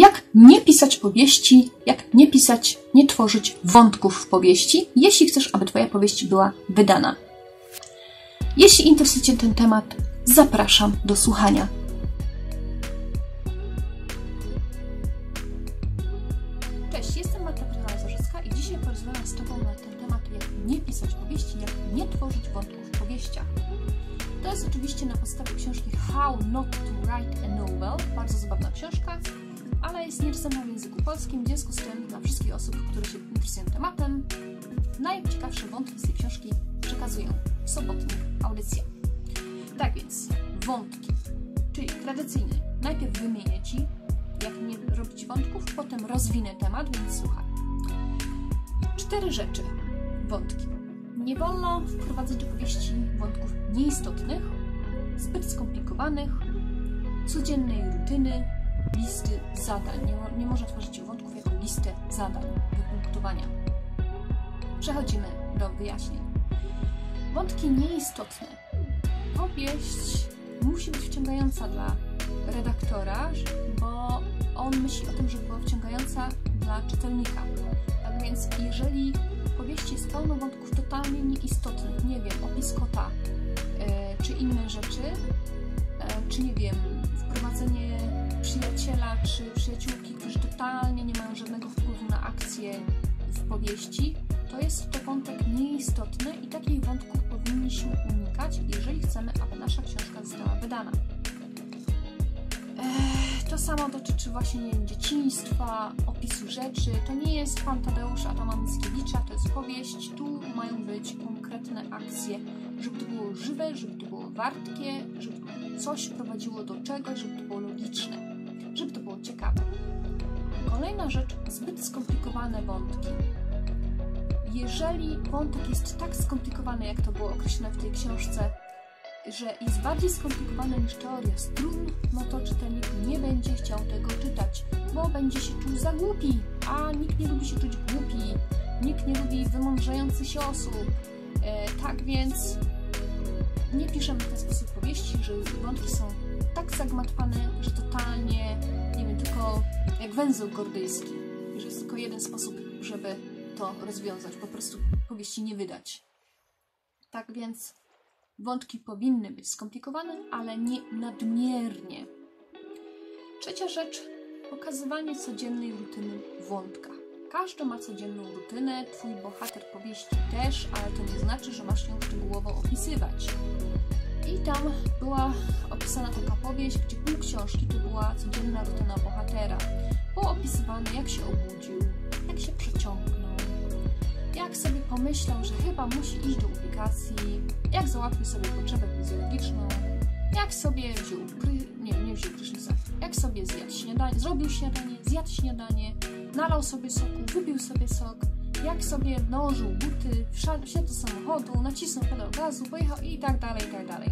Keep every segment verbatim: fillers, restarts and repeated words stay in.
Jak nie pisać powieści, jak nie pisać, nie tworzyć wątków w powieści, jeśli chcesz, aby Twoja powieść była wydana. Jeśli interesuje Cię ten temat, zapraszam do słuchania. Cześć, jestem Marta Pryzma-Zarzycka i dzisiaj porozmawiam z Tobą na ten temat, jak nie pisać powieści, jak nie tworzyć wątków w powieściach. To jest oczywiście na podstawie książki How Not to Write a Novel, bardzo zabawna książka, ale jest niedostępna w języku polskim, w związku z tym dla wszystkich osób, które się interesują tematem, najciekawsze wątki z tej książki przekazują w sobotnich audycjach. Tak więc, wątki, czyli tradycyjny. Najpierw wymienię Ci, jak nie robić wątków, potem rozwinę temat, więc słuchaj. Cztery rzeczy. Wątki. Nie wolno wprowadzać do powieści wątków nieistotnych, zbyt skomplikowanych, codziennej rutyny, listy zadań. Nie, nie można tworzyć wątków jako listę zadań, wypunktowania. Przechodzimy do wyjaśnień. Wątki nieistotne. Powieść musi być wciągająca dla redaktora, bo on myśli o tym, żeby była wciągająca dla czytelnika. Tak więc jeżeli w powieści jest pełno wątków totalnie nieistotnych, nie wiem, opis kota, yy, czy inne rzeczy, yy, czy nie wiem, wprowadzenie przyjaciela, czy przyjaciółki, którzy totalnie nie mają żadnego wpływu na akcję w powieści, to jest to wątek nieistotny i takich wątków powinniśmy unikać, jeżeli chcemy, aby nasza książka została wydana. To samo dotyczy właśnie nie wiem, dzieciństwa, opisu rzeczy. To nie jest Pan Tadeusza Adama Mickiewicza, to jest powieść. Tu mają być konkretne akcje, żeby to było żywe, żeby to było wartkie, żeby coś prowadziło do czegoś, żeby to było logiczne, żeby to było ciekawe. Kolejna rzecz, zbyt skomplikowane wątki. Jeżeli wątek jest tak skomplikowany, jak to było określone w tej książce, że jest bardziej skomplikowany niż teoria strun, no to czytelnik nie będzie chciał tego czytać, bo będzie się czuł za głupi, a nikt nie lubi się czuć głupi, nikt nie lubi wymądrzających się osób. E, tak więc nie piszemy w ten sposób powieści, że wątki są tak zagmatwane, że totalnie, nie wiem, tylko jak węzeł gordyjski, że jest tylko jeden sposób, żeby to rozwiązać, po prostu powieści nie wydać. Tak więc wątki powinny być skomplikowane, ale nie nadmiernie. Trzecia rzecz, pokazywanie codziennej rutyny wątka. Każdy ma codzienną rutynę, Twój bohater powieści też, ale to nie znaczy, że masz ją szczegółowo opisywać. I tam była opisana taka powieść, gdzie pół książki to była codzienna rutyna bohatera. Było opisywane, jak się obudził, jak się przeciągnął, jak sobie pomyślał, że chyba musi iść do ubikacji, jak załatwił sobie potrzebę fizjologiczną, jak sobie wziął, nie, nie wziął prysznica, jak sobie zjadł śniadanie, zrobił śniadanie, zjadł śniadanie, nalał sobie soku, wypił sobie sok, jak sobie nałożył buty, wsiadł do samochodu, nacisnął pedał gazu, pojechał i tak dalej, i tak dalej.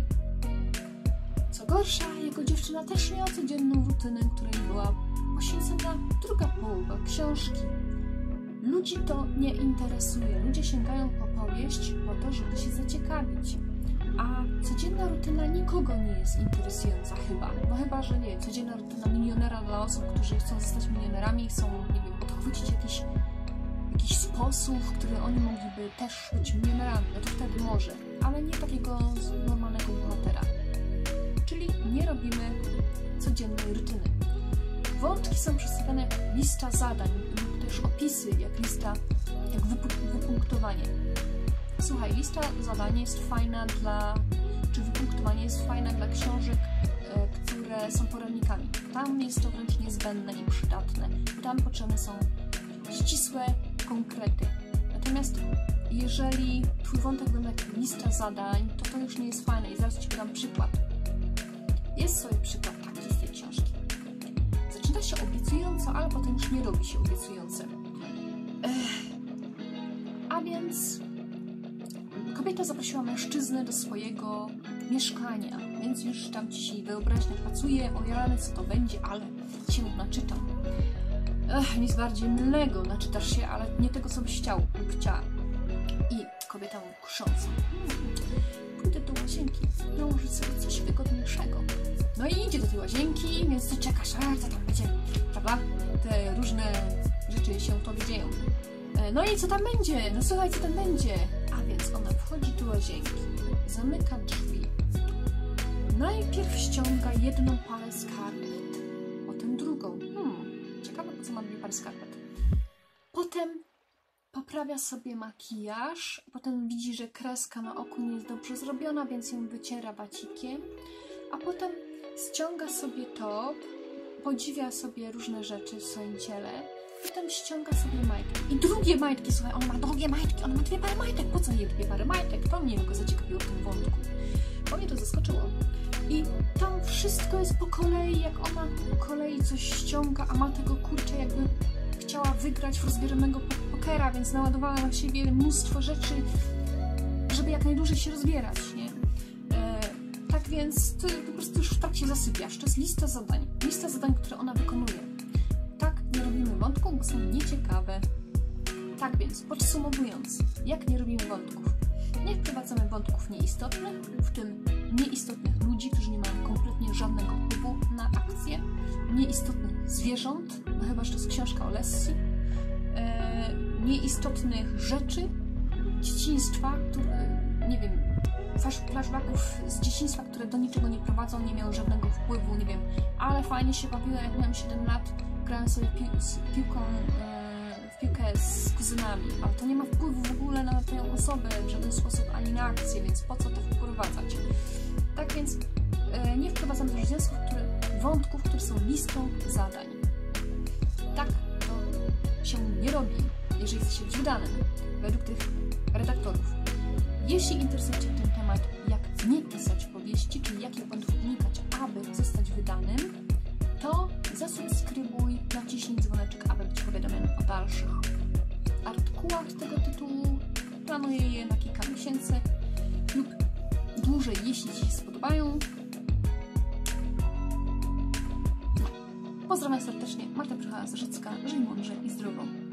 Co gorsza, jego dziewczyna też miała codzienną rutynę, której była poświęcona druga połowa książki. Ludzi to nie interesuje. Ludzie sięgają po powieść po to, żeby się zaciekawić. A codzienna rutyna nikogo nie jest interesująca chyba. No chyba, że nie. Codzienna rutyna milionera dla osób, którzy chcą zostać milionerami i chcą, nie wiem, odchwycić jakiś, jakiś sposób, w który oni mogliby też być milionerami. No to wtedy może. Ale nie takiego normalnego bohatera. Czyli nie robimy codziennej rutyny. Wątki są przedstawiane jak lista zadań lub też opisy, jak lista, jak wypunktowanie. Słuchaj, lista zadań jest fajna dla, czy wypunktowanie jest fajne dla książek, e, które są poradnikami. Tam jest to wręcz niezbędne i przydatne. Tam potrzebne są ścisłe konkrety. Natomiast jeżeli Twój wątek wygląda jak lista zadań, to to już nie jest fajne i zaraz Ci podam przykład. Jest sobie przykład taki z tej książki. Zaczyna się obiecująco, ale potem już nie robi się obiecujące. Ech. A więc kobieta zaprosiła mężczyznę do swojego mieszkania, więc już tam Ci się wyobraźnia pracuje, o rany, co to będzie, ale się naczytam. Ech, nic bardziej mylnego, naczytasz się, ale nie tego, co byś chciał lub chciała. I kobieta mówi kusząco: pójdę do łazienki, nałożyć sobie coś wygodniejszego. No i idzie do tej łazienki, więc ty czekasz, a co tam będzie, prawda? Te różne rzeczy się to dzieją. No i co tam będzie? No słuchaj, co tam będzie? A więc ona wchodzi do łazienki, zamyka drzwi. Najpierw ściąga jedną parę skarpet, potem drugą. Hmm, ciekawe, po co ma dwie pary skarpet. Potem poprawia sobie makijaż, potem widzi, że kreska na oku nie jest dobrze zrobiona, więc ją wyciera wacikiem, a potem ściąga sobie top, podziwia sobie różne rzeczy w swoim ciele, potem ściąga sobie majtki. I drugie majtki, słuchaj, ona ma drugie majtki, ona ma dwie pary majtek. Po co jej dwie pary majtek? To mnie tylko zaciekawiło w tym wątku. Bo mnie to zaskoczyło. I tam wszystko jest po kolei, jak ona po kolei coś ściąga, a ma tego kurczę jakby chciała wygrać w rozbieranego pokera, więc naładowała na siebie mnóstwo rzeczy, żeby jak najdłużej się rozbierać, nie? E, tak więc to po prostu już tak się zasypiasz. To jest lista zadań. Lista zadań, które ona wykonuje. Tak, nie robimy wątków, bo są nieciekawe. Tak więc, podsumowując, jak nie robimy wątków? Nie wprowadzamy wątków nieistotnych, w tym nieistotnych ludzi, którzy nie mają kompletnie żadnego wpływu na akcję, nieistotnych zwierząt, no chyba że to jest książka o Lessie, e, nieistotnych rzeczy, dzieciństwa, które, nie wiem, flashbacków z dzieciństwa, które do niczego nie prowadzą, nie miały żadnego wpływu, nie wiem, ale fajnie się bawiłem, jak miałem siedem lat, grałem sobie pi z piłką, e, w piłkę z kuzynami, ale to nie ma wpływu w ogóle na tę osobę w żaden sposób, ani na akcję, więc po co to wprowadzać? Tak więc e, nie wprowadzam też związków, które, wątków, które są listą zadań. Tak to się nie robi, jeżeli chce się być wydanym, według tych redaktorów. Jeśli interesuje Cię ten temat, jak nie pisać powieści, czyli jakich błędów unikać, aby zostać wydanym, to zasubskrybuj, naciśnij dzwoneczek, aby być powiadomiony o dalszych artykułach tego tytułu. Planuję je na kilka miesięcy lub dłużej, jeśli Ci się spodobają. Pozdrawiam serdecznie, Marta Przechała-Zarzycka, żyj mądrze i zdrowo.